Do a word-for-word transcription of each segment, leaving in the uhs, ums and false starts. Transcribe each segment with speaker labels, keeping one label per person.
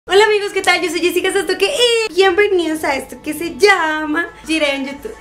Speaker 1: Hola amigos, ¿qué tal? Yo soy Jessica Sastoque y bienvenidos a esto que se llama Jiré en YouTube.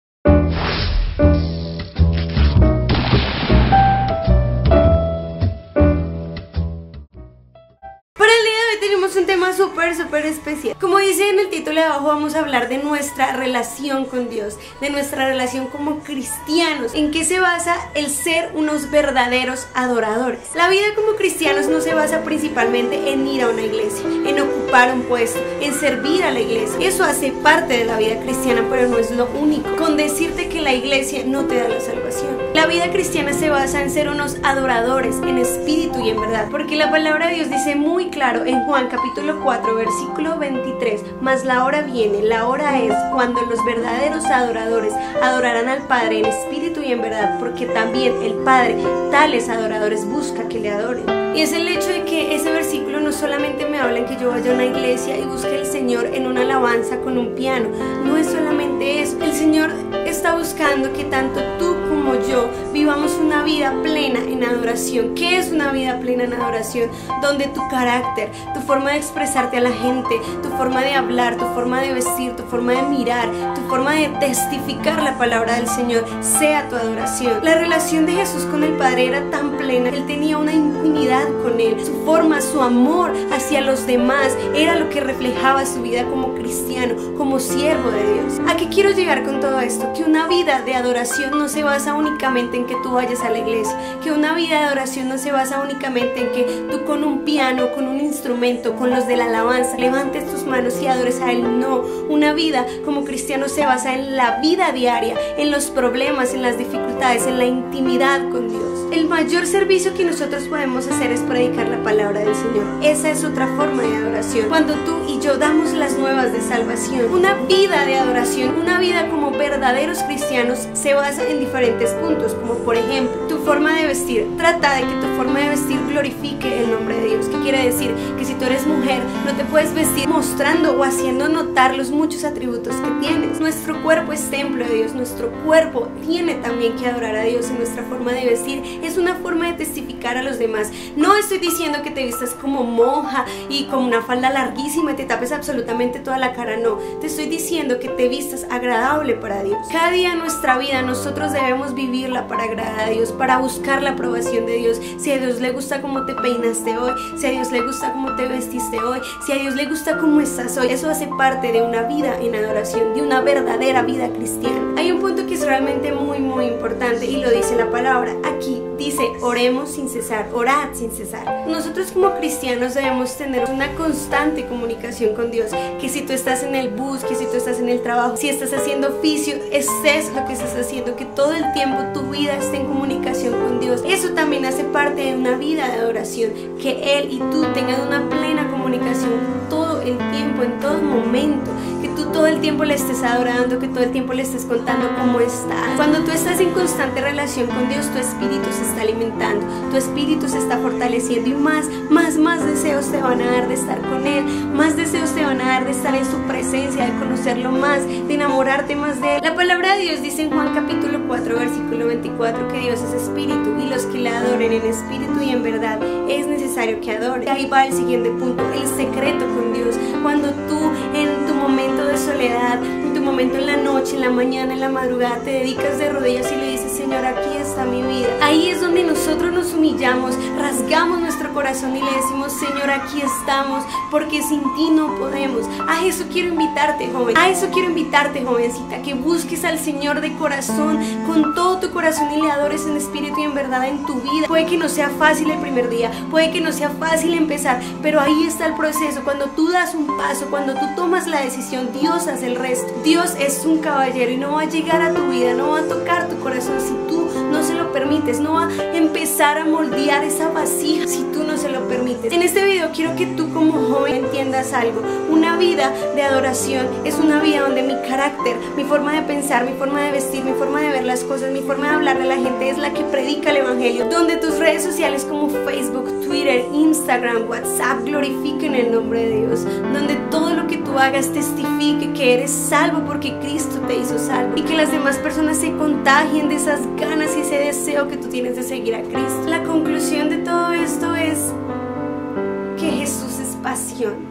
Speaker 1: Tenemos un tema súper súper especial. Como dice en el título de abajo, vamos a hablar de nuestra relación con Dios, de nuestra relación como cristianos, en qué se basa el ser unos verdaderos adoradores. La vida como cristianos no se basa principalmente en ir a una iglesia, en ocupar un puesto, en servir a la iglesia. Eso hace parte de la vida cristiana, pero no es lo único. Con decirte que la iglesia no te da la salvación. La vida cristiana se basa en ser unos adoradores en espíritu y en verdad, porque la palabra de Dios dice muy claro en Juan capítulo cuatro versículo veintitrés: mas la hora viene, la hora es cuando los verdaderos adoradores adorarán al Padre en espíritu y en verdad, porque también el Padre tales adoradores busca que le adoren. Y es el hecho de que ese versículo no solamente me habla en que yo vaya a una iglesia y busque al Señor en una alabanza con un piano, no es solamente eso. El Señor está buscando que tanto tú como yo vivamos una vida plena en adoración. ¿Qué es una vida plena en adoración? Donde tu carácter, tu forma de expresarte a la gente, tu forma de hablar, tu forma de vestir, tu forma de mirar, tu forma de testificar la palabra del Señor sea tu adoración. La relación de Jesús con el Padre era tan plena, Él tenía una intimidad con Él, su forma, su amor hacia los demás era lo que reflejaba su vida como cristiano, como siervo de Dios. ¿A qué quiero llegar con todo esto? Que una vida de adoración no se basa únicamente en que tú vayas a la iglesia, que una vida de adoración no se basa únicamente en que tú con un piano, con un instrumento, con los de la alabanza, levantes tus manos y adores a Él. No, una vida como cristiano se basa en la vida diaria, en los problemas, en las dificultades, en la intimidad con Dios. El mayor servicio que nosotros podemos hacer es predicar la palabra del Señor. Esa es otra forma de adoración. Cuando tú y yo damos las nuevas de salvación, una vida de adoración, una vida como verdaderos cristianos se basa en diferentes puntos, como por ejemplo, tu forma de vestir. Trata de que tu forma de vestir glorifique el nombre de Dios. ¿Qué quiere decir? Que si tú eres mujer, no te puedes vestir mostrando o haciendo notar los muchos atributos que tienes. Nuestro cuerpo es templo de Dios, nuestro cuerpo tiene también que adorar a Dios, y nuestra forma de vestir es una forma de testificar a los demás. No estoy diciendo que te vistas como monja y con una falda larguísima y te tapes absolutamente toda la cara, no. Te estoy diciendo que te vistas agradable para Dios. Cada día en nuestra vida nosotros debemos vivirla para agradar a Dios, para buscar la aprobación de Dios. Si a Dios le gusta cómo te peinaste hoy, si a Dios le gusta cómo te vestiste hoy, si a Dios le gusta cómo estás hoy, eso hace parte de una vida en adoración, de una verdadera vida cristiana. Hay un punto que es realmente muy muy importante y lo dice la palabra. Aquí dice: oremos sin cesar, orad sin cesar. Nosotros como cristianos debemos tener una constante comunicación con Dios. Que si tú estás en el bus, que si tú estás en el trabajo, si estás haciendo oficio, estés lo que estás haciendo, que todo el tiempo tu vida esté en comunicación con Dios. Eso también hace parte de una vida de adoración, que Él y tú tengan una plena comunicación todo el tiempo, en todo momento, que tú todo el tiempo le estés adorando, que todo el tiempo le estés contando cómo estás. Cuando tú estás en constante relación con Dios, tu espíritu se está alimentando, tu espíritu se está fortaleciendo, y más, más, más deseos te van a dar de estar con Él, más deseos te van a dar de estar en su presencia, de conocerlo más, de enamorarte más de Él. La palabra de Dios dice en Juan capítulo cuatro versículo veinticuatro que Dios es espíritu, y los que le adoren en espíritu y en verdad es necesario que adoren. Ahí va el siguiente punto, el secreto con Dios. Cuando tú en tu momento de soledad, en tu momento en la noche, en la mañana, en la madrugada, te dedicas de rodillas y le dices: Señor, aquí está mi vida. Ahí es donde nosotros nos humillamos, rasgamos nuestro corazón y le decimos: Señor, aquí estamos, porque sin ti no podemos. A eso quiero invitarte, joven. A eso quiero invitarte, jovencita, que busques al Señor de corazón, con todo tu corazón, y le adores en espíritu y en verdad en tu vida. Puede que no sea fácil el primer día, puede que no sea fácil empezar, pero ahí está el proceso. Cuando tú das un paso, cuando tú tomas la decisión, Dios hace el resto. Dios es un caballero y no va a llegar a tu vida, no va a tocar tu corazón si tú no se lo permites, no va a empezar a moldear esa vasija si tú no se lo permites. En este video quiero que tú como joven entiendas algo. Una vida de adoración es una vida donde mi carácter, mi forma de pensar, mi forma de vestir, mi forma de ver las cosas, mi forma de hablarle a la gente es la que predica el evangelio. Donde tus redes sociales como Facebook, Twitter, Instagram, WhatsApp glorifiquen el nombre de Dios. Donde todo lo que tú hagas testifique que eres salvo porque Cristo te hizo salvo, y que las demás personas se contagien de esas ganas y ese deseo que tú tienes de seguir a Cristo. La conclusión de todo esto es que Jesús es pasión.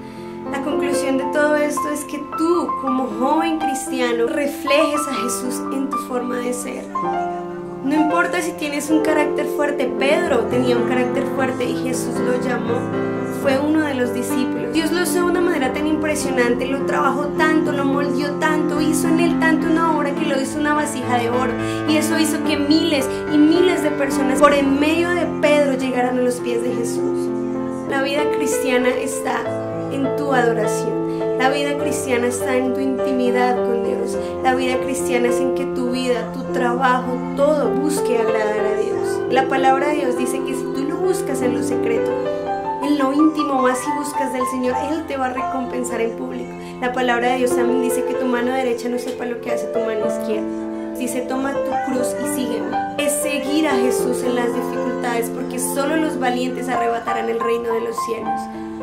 Speaker 1: La conclusión de todo esto es que tú, como joven cristiano, reflejes a Jesús en tu forma de ser. No importa si tienes un carácter fuerte. Pedro tenía un carácter fuerte y Jesús lo llamó. Fue uno de los discípulos. Dios lo usó de una manera tan impresionante, lo trabajó tanto, lo moldeó tanto, hizo en él tanto una obra que lo hizo una vasija de oro. Y eso hizo que miles y miles de personas por en medio de Pedro llegaran a los pies de Jesús. La vida cristiana está en tu adoración. La vida cristiana está en tu intimidad con Dios. La vida cristiana es en que tu vida, tu trabajo, todo busque agradar a Dios. La palabra de Dios dice que si tú lo buscas en lo secreto, en lo íntimo vas y buscas del Señor, Él te va a recompensar en público. La palabra de Dios también dice que tu mano derecha no sepa lo que hace tu mano izquierda. Dice, toma tu cruz y sígueme. Es seguir a Jesús en las dificultades, porque solo los valientes arrebatarán el reino de los cielos.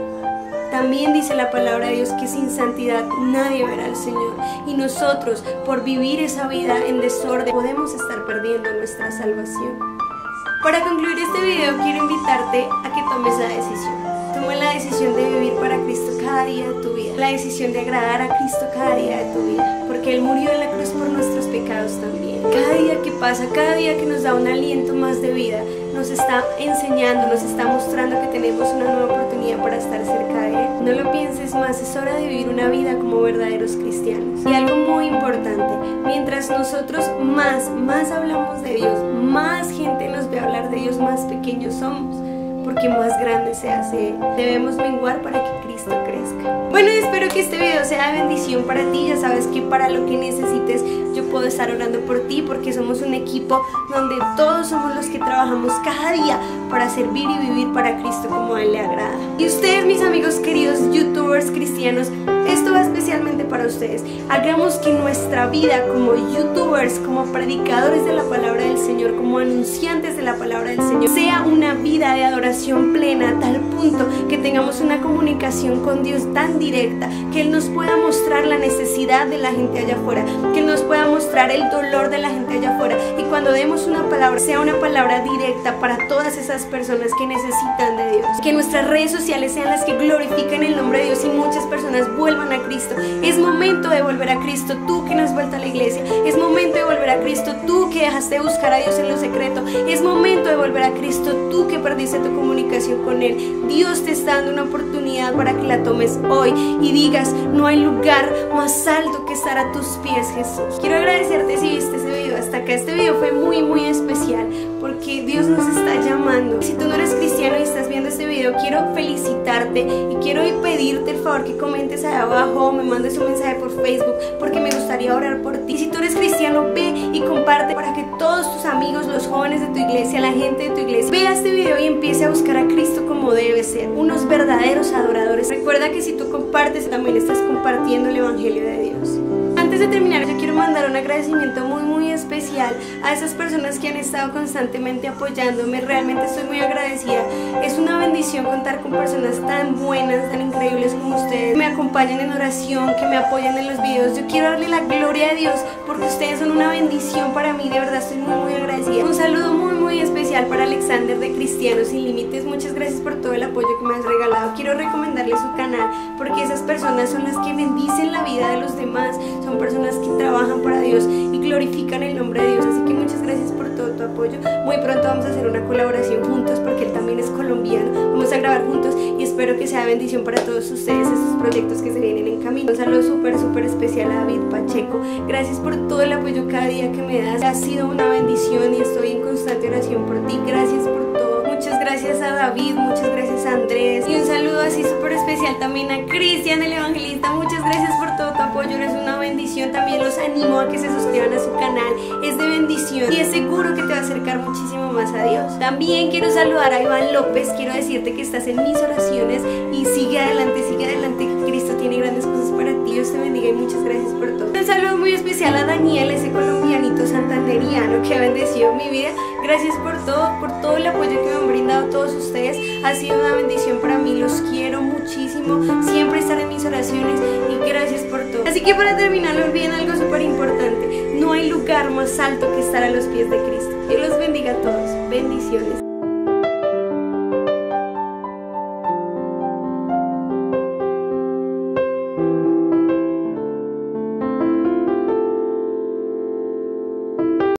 Speaker 1: También dice la palabra de Dios que sin santidad nadie verá al Señor. Y nosotros, por vivir esa vida en desorden, podemos estar perdiendo nuestra salvación. Para concluir este video, quiero invitarte a que tomes la decisión. Toma la decisión de vivir para Cristo cada día de tu vida. La decisión de agradar a Cristo cada día de tu vida. Porque Él murió en la cruz por nuestros pecados también. Cada día que pasa, cada día que nos da un aliento más de vida, nos está enseñando, nos está mostrando que tenemos una nueva oportunidad para estar cerca de Él. No lo pienses más, es hora de vivir una vida como verdaderos cristianos. Y algo muy importante, mientras nosotros más, más hablamos de Dios, más gente nos ve hablar de Dios, más pequeños somos, porque más grande se hace Él. Debemos menguar para que Cristo crezca. Bueno, espero que este video sea de bendición para ti. Ya sabes que para lo que necesites yo puedo estar orando por ti, porque somos un equipo donde todos somos los que trabajamos cada día para servir y vivir para Cristo como a Él le agrada. Y ustedes, mis amigos queridos youtubers cristianos, esto va especialmente para ustedes. Hagamos que nuestra vida como youtubers, como predicadores de la palabra del Señor, como anunciantes de la palabra del Señor, sea una vida de adoración plena, a tal punto que tengamos una comunicación con Dios tan directa, que Él nos pueda mostrar la necesidad de la gente allá afuera, que Él nos pueda mostrar el dolor de la gente allá afuera, y cuando demos una palabra, sea una palabra directa para todas esas personas que necesitan de Dios. Que nuestras redes sociales sean las que glorifiquen el nombre de Dios y muchas personas vuelvan a Cristo. Es momento de volver a Cristo, tú que no has vuelto a la iglesia. Es momento de volver a Cristo, tú que dejaste de buscar a Dios en lo secreto. Es momento de volver a Cristo, tú que perdiste tu comunicación con Él. Dios te está dando una oportunidad para que la tomes hoy y digas, no hay lugar más alto que estar a tus pies, Jesús. Quiero agradecerte si viste ese video hasta acá. Este video fue muy muy especial porque Dios nos está llamando. Si tú no eres cristiano y estás viendo este video, quiero felicitarte y quiero pedirte el favor que comentes ahí abajo o me mandes un mensaje por Facebook, porque me gustaría orar por ti. Y si tú eres cristiano, ve y comparte para que todos tus amigos, los jóvenes de tu iglesia, la gente de tu iglesia, vea este video y empiece a buscar a Cristo como debe ser, unos verdaderos adoradores. Recuerda que si tú compartes, también estás compartiendo el evangelio de Dios. Antes de terminar, yo quiero mandar un agradecimiento muy muy especial a esas personas que han estado constantemente apoyándome. Realmente estoy muy agradecida. Es una bendición contar con personas tan buenas, tan increíbles como ustedes. Me acompañan en oración, que me apoyan en los videos. Yo quiero darle la gloria a Dios porque ustedes son una bendición para mí. De verdad estoy muy muy agradecida. Un saludo muy muy especial para Alexander de Cristianos Sin Límites. Muchas gracias por todo el apoyo que me has regalado. Quiero recomendarle su canal porque esas personas son las que bendicen la vida de los demás. Son personas que trabajan para Dios y glorifican el nombre de Dios, así que muchas gracias por todo tu apoyo. Muy pronto vamos a hacer una colaboración juntos porque él también es colombiano. Vamos a grabar juntos y espero que sea bendición para todos ustedes estos proyectos que se vienen en camino. Un saludo súper súper especial a David Pacheco. Gracias por todo el apoyo cada día que me das. Ha sido una bendición y estoy en constante oración por ti. Gracias por todo. Muchas gracias a David, muchas gracias a Andrés y un saludo así súper especial también a Cristian el Evangelista. Muchas gracias por todo tu apoyo, eres una bendición. También los animo a que se suscriban a su canal, es de bendición y es seguro que te va a acercar muchísimo más a Dios. También quiero saludar a Iván López, quiero decirte que estás en mis oraciones y sigue adelante, sigue adelante, que Cristo tiene grandes cosas para ti. Dios te bendiga y muchas gracias por todo. Un saludo muy especial a Daniel, ese colombianito santanderiano que ha bendecido mi vida. Gracias por todo, por todo el apoyo que me han brindado todos ustedes. Ha sido una bendición para mí, los quiero muchísimo. Siempre estar en mis oraciones y gracias por todo. Así que para terminar, no olviden algo súper importante. No hay lugar más alto que estar a los pies de Cristo. Dios los bendiga a todos. Bendiciones.